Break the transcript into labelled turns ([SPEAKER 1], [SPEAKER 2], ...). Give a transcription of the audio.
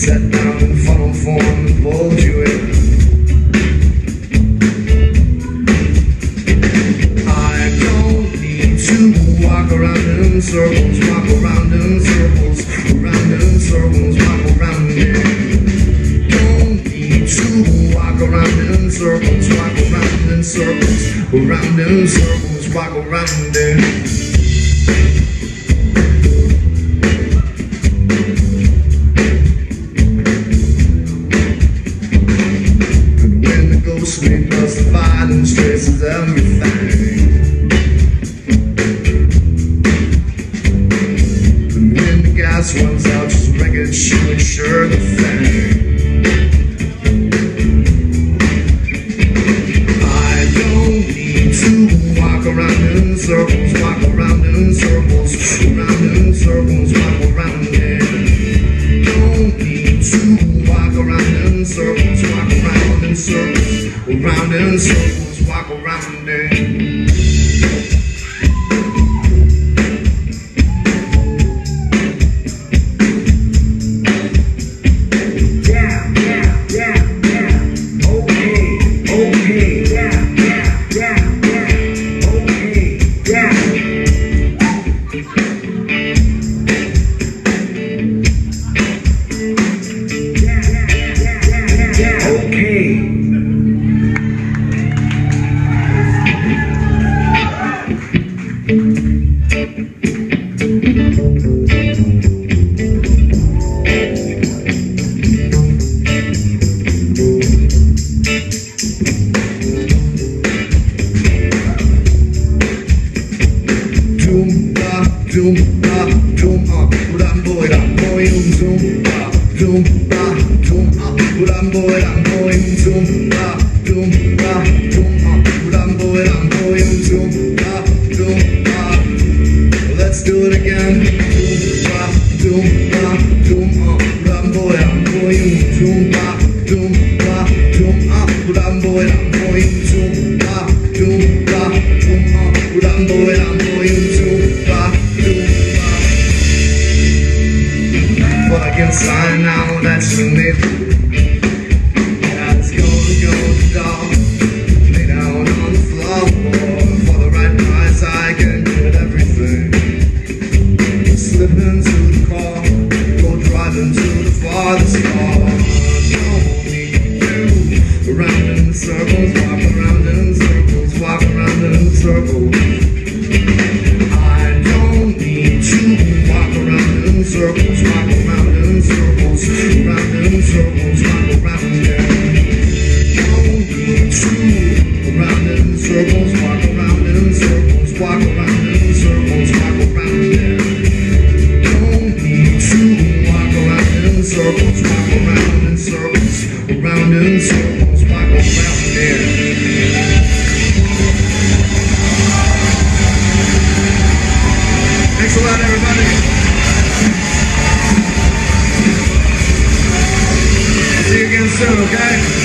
[SPEAKER 1] sat down and funnel form and pulled you in. I don't need to walk around in circles, walk around in circles, around in circles, walk around it. Don't need to walk around in circles, walk around in circles, around in circles, walk around it. Sleep plus the violence traces everything. And when the gas runs out, just wreck it, shoe and sure the thing. I don't need to walk around in circles, walk around in circles, around in circles, walk around it. Don't need to walk around in circles, walk around in circles, around in circles, walk around it. Let's do it again. But I can sign now that you need. Let's go, dog. Lay down on the floor. For the right price I can get everything. Slip into the car, go driving to the farthest far. Don't need you. Around in circles, walk around in circles, walk around in circles. I don't need to walk around in circles, walk around in circles, around in circles, walk around it. Don't need to around in circles, walk around in circles, walk around in circles, walk around it. Don't need to walk around in circles, walk around in circles, around in circles, walk around it. Thanks a lot, everybody. See you again soon, okay?